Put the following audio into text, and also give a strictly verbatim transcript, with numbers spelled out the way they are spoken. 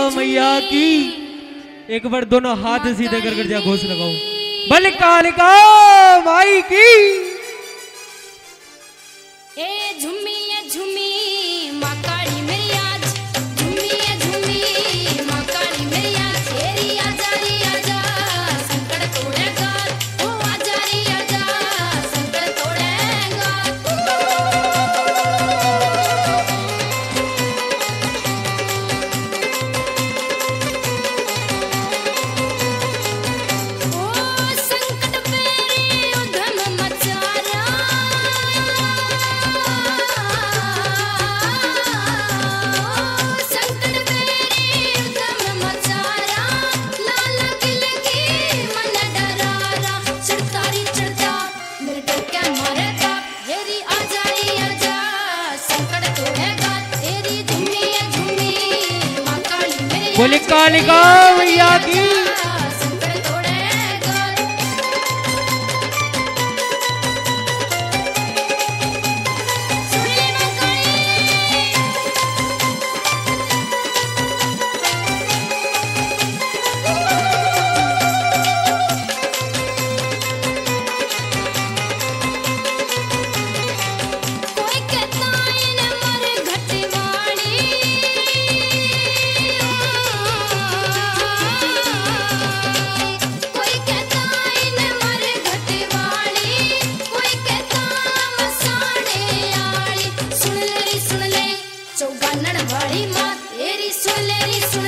मैया की। एक बार दोनों हाथ सीधे कर कर जा घोष लगाओ। बल कालिका माई की। ए झुमी ए झुमी माँ काली मेरी आज, झुमी ए झुमी माँ काली मेरी आज, तेरी आजा रे आजा संकट तोड़ेगा, ओ आजा रे आजा संकट तोड़ेगा। ओ संकट पेरी उधम मचारा, बोले कालिका मैया की। चौगानन वाली माँ तेरी सुन ले री सुन